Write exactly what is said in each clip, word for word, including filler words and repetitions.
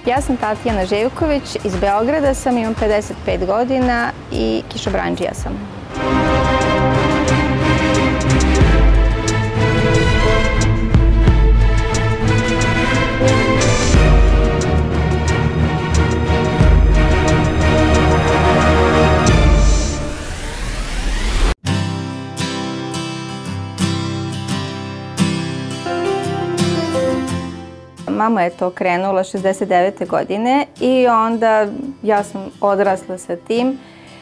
Ja sam Tatjana Živković, iz Beograda sam, imam pedeset pet godina i kišobranđija sam. Mama je to krenula šezdeset devete godine i onda ja sam odrasla sa tim,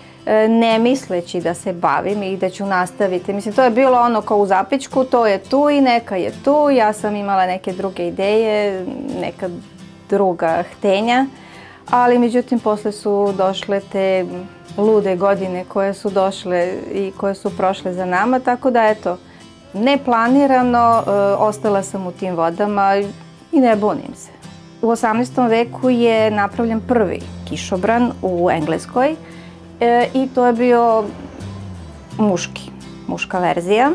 ne misleći da se bavim i da ću nastaviti. Mislim, to je bilo ono kao u zapećku, to je tu i neka je tu. Ja sam imala neke druge ideje, neka druga htenja, ali međutim posle su došle te lude godine koje su došle i koje su prošle za nama, tako da eto, neplanirano ostala sam u tim vodama i ne bunim se. U osamnaestom veku je napravljen prvi kišobran u Engleskoj e, i to je bio muški, muška verzija,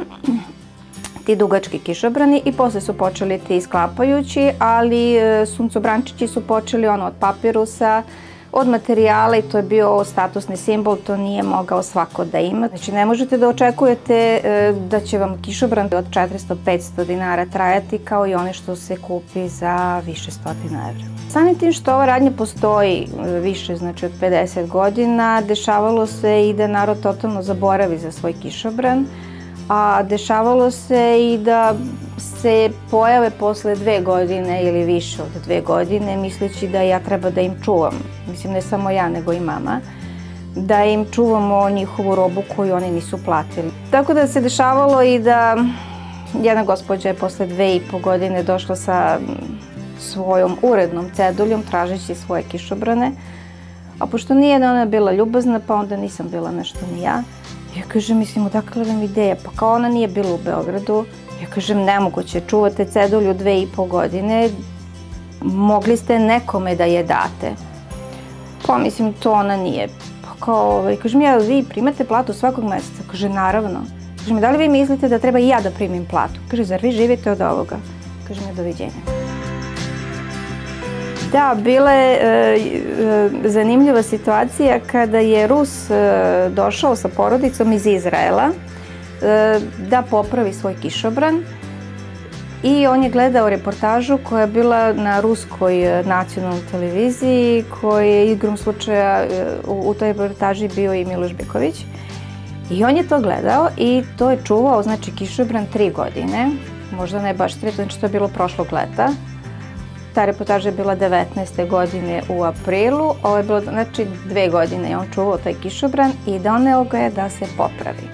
ti dugački kišobrani i posle su počeli ti sklapajući, ali e, suncobrančići su počeli ono od papirusa, od materijala i to je bio statusni simbol, to nije mogao svako da ima. Znači ne možete da očekujete e, da će vam kišobran od četiristo do petsto dinara trajati kao i one što se kupi za više stotina evra. Samim tim što ova radnja postoji više, znači od pedeset godina, dešavalo se i da narod totalno zaboravi za svoj kišobran, a dešavalo se i da se pojave posle dve godine ili više od dve godine misleći da ja treba da im čuvam, mislim ne samo ja nego i mama, da im čuvamo njihovu robu koju oni nisu platili. Tako da se dešavalo i da jedna gospođa je posle dve i po godine došla sa svojom urednom ceduljom tražeći svoje kišobrane, a pošto nije da ona bila ljubazna, pa onda nisam bila nešto ni ja. Ja kažem, mislim, odakle vam ideja? Pa kao ona nije bila u Beogradu, ja kažem, nemoguće, čuvate cedulju dve i po godine, mogli ste nekome da je date. Pa mislim, to ona nije. Pa kao, kažem, ja, vi primate platu svakog meseca? Kaže, naravno. Kažem, da li vi mislite da treba i ja da primim platu? Kaže, zar vi živite od ovoga? Kažem, ja, doviđenja. Da, bila je e, e, zanimljiva situacija kada je Rus e, došao sa porodicom iz Izraela e, da popravi svoj kišobran i on je gledao reportažu koja je bila na ruskoj nacionalnoj televiziji, koja je igrom slučaja e, u, u toj reportaži bio i Miloš Biković i on je to gledao i to je čuvao, znači kišobran tri godine, možda ne baš tri, znači to je bilo prošlog leta. Ta reportaža je bila devetnaeste godine u aprilu, ovo je bilo, znači, dve godine je on čuvao taj kišobran i doneo ga je da se popravi.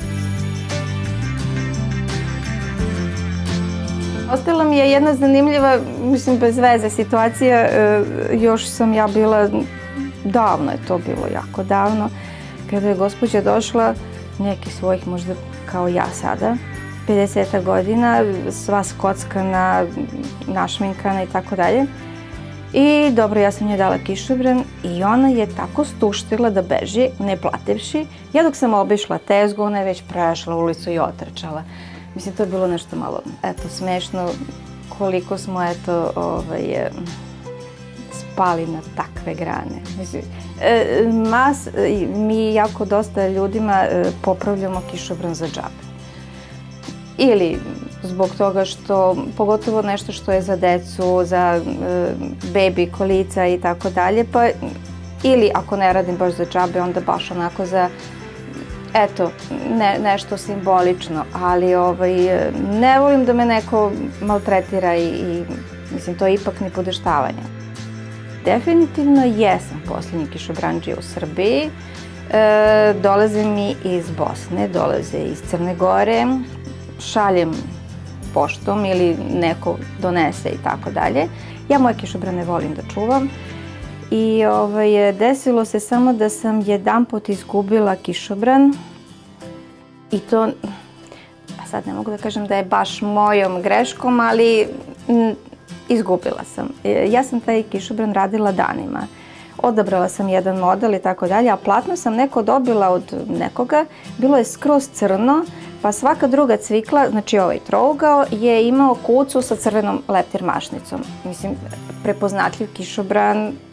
Ostala mi je jedna zanimljiva, mislim, bez veze situacija, još sam ja bila, davno je to bilo, jako davno, kada je gospođa došla, neki svojih možda kao ja sada, pedeseta godina, sva skockana, našminkana i tako dalje. I dobro, ja sam njoj dala kišobran i ona je tako stuštila da beži, ne plativši. Ja dok sam obišla tezgu, ona je već prešla ulicu i otrčala. Mislim, to je bilo nešto malo, eto, smešno koliko smo, eto, ovaj, spali na takve grane. Mislim, mas, mi jako dosta ljudima popravljamo kišobran za džabe. Ili zbog toga što, pogotovo nešto što je za decu, za e, bebi kolica i tako dalje, pa ili ako ne radim baš za džabe, onda baš onako za, eto, ne, nešto simbolično, ali ovaj, ne volim da me neko maltretira i, i mislim, to je ipak nipodaštavanje. Definitivno jesam posljednji kišobranđija u Srbiji, e, dolaze mi iz Bosne, dolaze iz Crne Gore, šaljem poštom ili neko donese i tako dalje. Ja moje kišobrane volim da čuvam i ovaj, desilo se samo da sam jedanput izgubila kišobran i to, pa sad ne mogu da kažem da je baš mojom greškom, ali m, izgubila sam. Ja sam taj kišobran radila danima. Odabrala sam jedan model i tako dalje, a platno sam neko dobila od nekoga, bilo je skroz crno, pa svaka druga cvikla, znači ovaj trougao, je imao kucu sa crvenom leptir mašnicom. Mislim, prepoznatljiv kišobran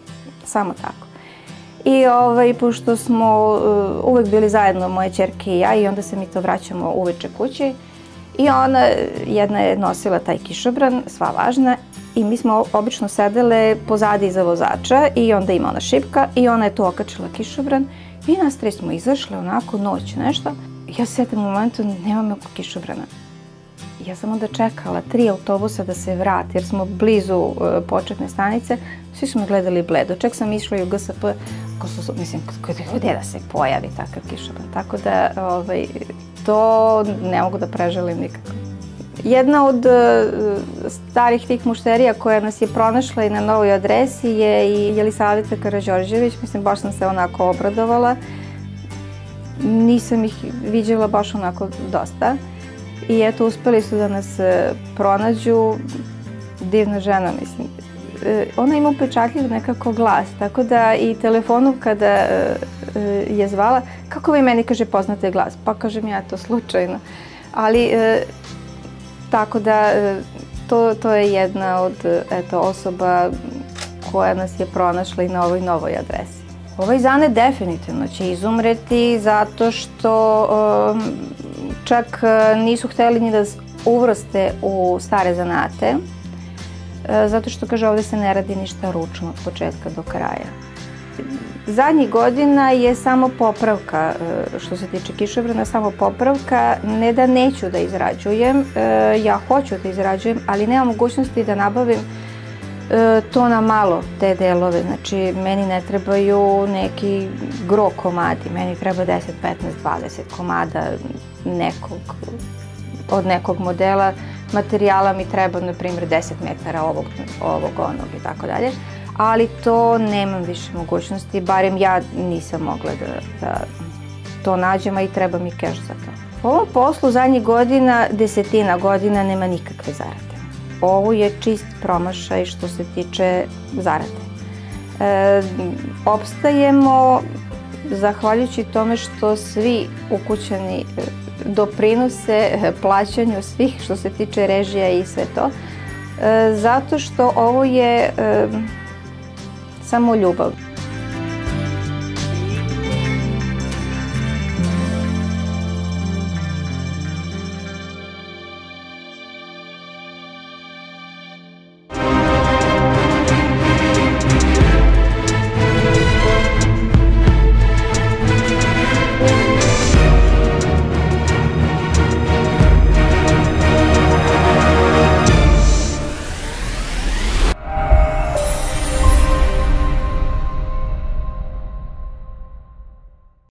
samo tako. I ovaj, pošto smo uh, uvek bili zajedno, moje ćerke i ja, i onda se mi to vraćamo uveče kući. I ona, jedna je nosila taj kišobran, sva važna, i mi smo obično sedele pozadi iza vozača i onda ima ona šipka i ona je tu okačila kišobran i nas tri smo izašle onako noć nešto. Ja se sjetim u momentu, nema me oko kišobrana. Ja sam onda čekala tri autobusa da se vrati jer smo blizu uh, početne stanice. Svi su me gledali bledo. Čak sam išla i u G S P, ko su, mislim, gdje da se pojavi takav kišobran. Tako da ovaj, to ne mogu da preželim nikako. Jedna od uh, starih tih mušterija koja nas je pronašla i na novoj adresi je i Jelisaveta Karađorđević. Mislim, baš sam se onako obradovala. Nisam ih viđala baš onako dosta. I eto, uspeli su da nas pronađu. Divna žena, mislim. Ona ima upečatljiv nekako glas, tako da i telefonom kada je zvala, kako vi meni, kaže, poznate glas? Pa kažem ja to slučajno. Ali, tako da, to, to je jedna od eto, osoba koja nas je pronašla i na ovoj novoj adresi. Ovaj Zane definitivno će izumreti zato što um, čak nisu hteli ni da uvrste u stare zanate, zato što, kaže, ovdje se ne radi ništa ručno od početka do kraja. Zadnjih godina je samo popravka, što se tiče kišobrana, samo popravka, ne da neću da izrađujem, ja hoću da izrađujem, ali nema mogućnosti da nabavim to na malo, te delove. Znači, meni ne trebaju neki gro komadi, meni treba deset, petnaest, dvadeset komada nekog, od nekog modela. Materijala mi treba, na primjer, deset metara ovog, ovog, onog i tako dalje. Ali to nemam više mogućnosti, barem ja nisam mogla da, da to nađem, a i treba mi keš za to. U ovom poslu zadnjih godina, desetina godina, nema nikakve zarade. Ovo je čist promašaj što se tiče zarade. E, opstajemo zahvaljujući tome što svi ukućani doprinose plaćanju svih što se tiče režija i sve to. E, zato što ovo je e, samo ljubav.